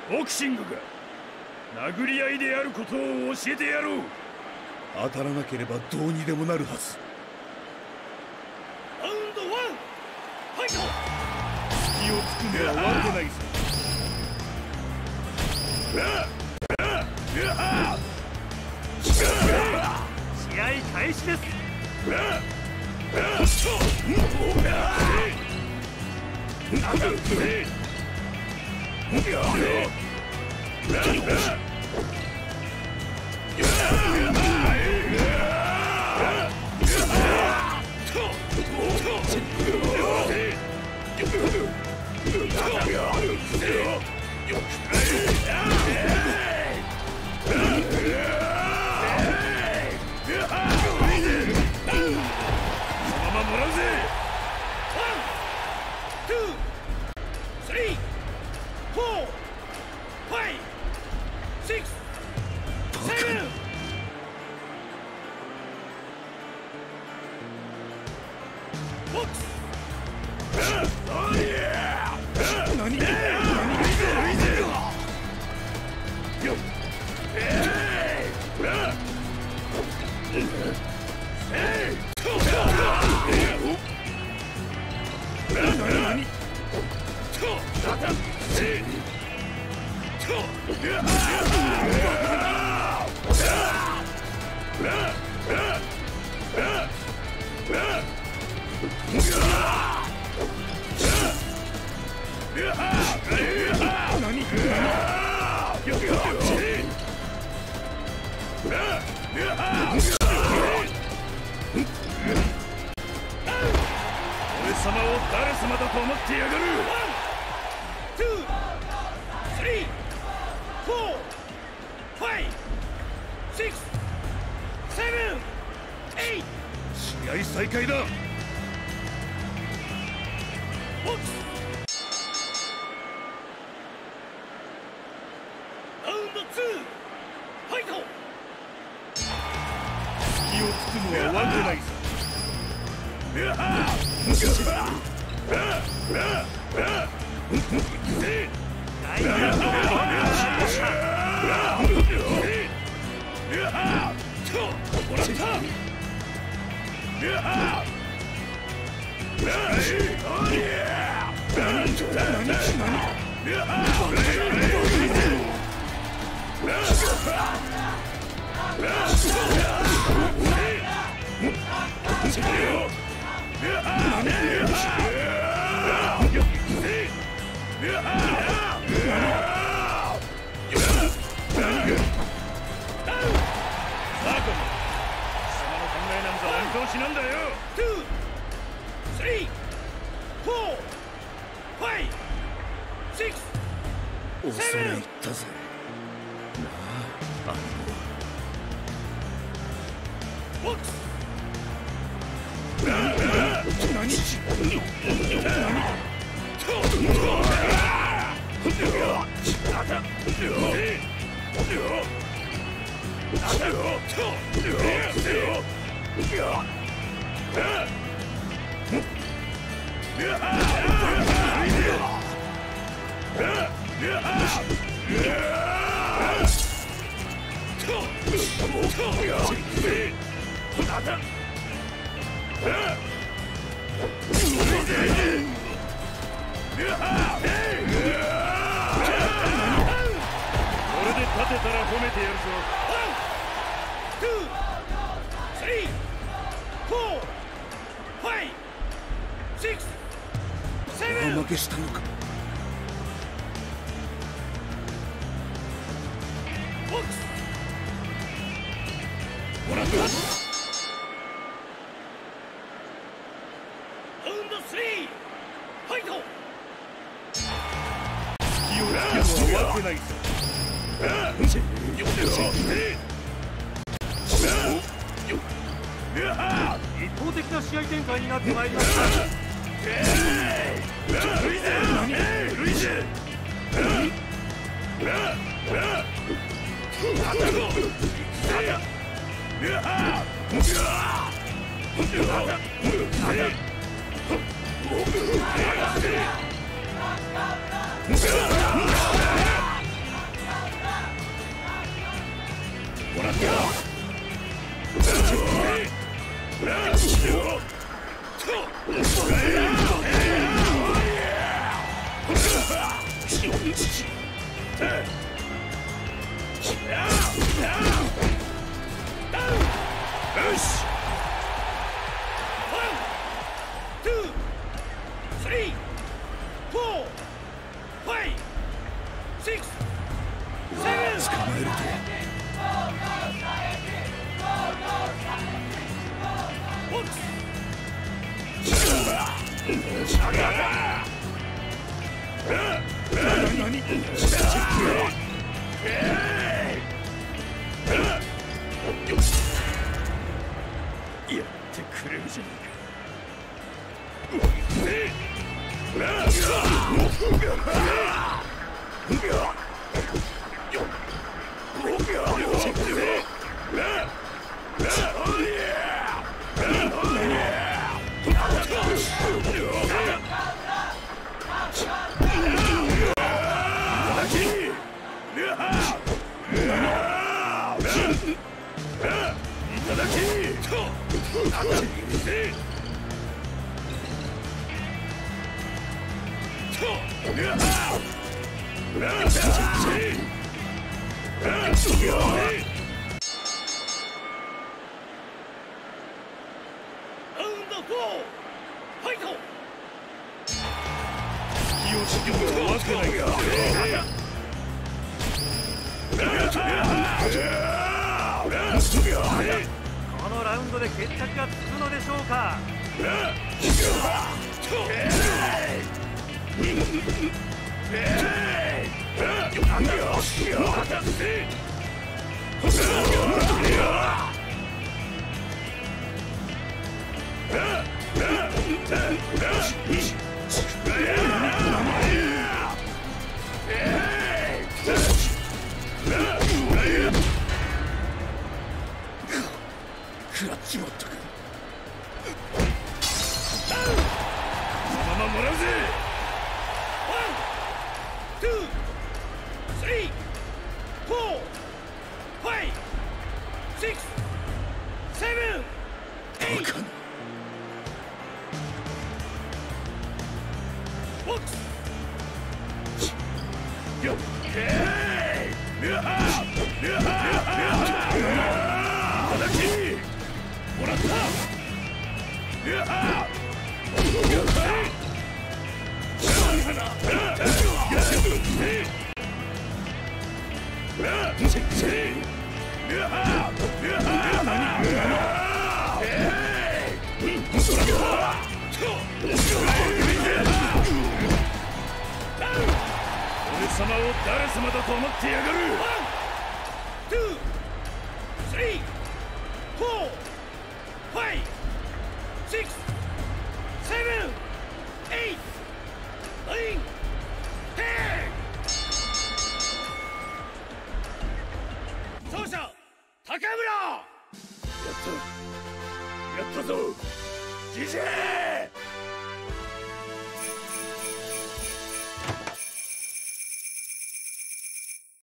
ボクシングが殴り合いであることを教えてやろう。 当たらなければどうにでもなるはず。 ラウンド1ファイト。隙をつくのは悪くないぞ。試合開始です。一方的な試合展開になってまいりました。 4 5 6 7。 捕まえるとボックス。 何やってくれるじゃねラウンド4ファイト。 気をつけるわけないがこのラウンドで決着がつくのでしょうか。 食らっちまったか。 そのままもらうぜ。1 2 3 4 5 6 7 8。 バカなボックス。 もらった俺様を誰様だと思ってやがる。 1 2 3 4 5 6 7 8 9 10。走者高村。 やったぞジジェー。